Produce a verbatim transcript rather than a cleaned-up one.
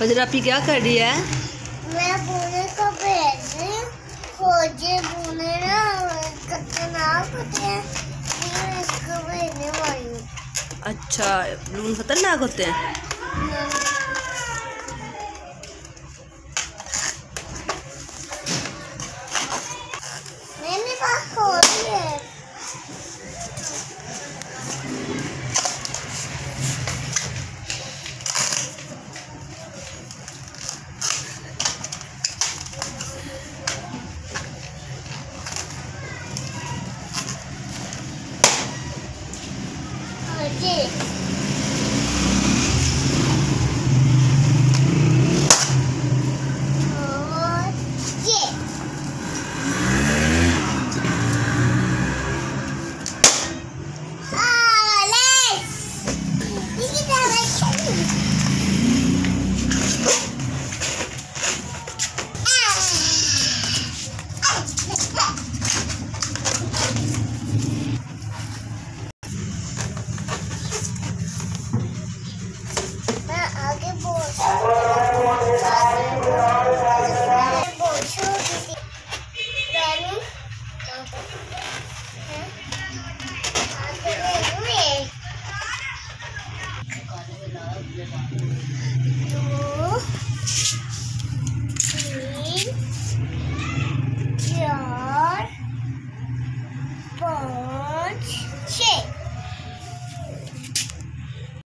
फजरापी क्या कर रही है? मैं बुने को भेज रही हूँ। खोजे बुने ना खतरनाक होते हैं, मैं इसको भेजने वाली हूँ। अच्छा, बलून खतरनाक होते हैं। मेरे पास खोली है। जी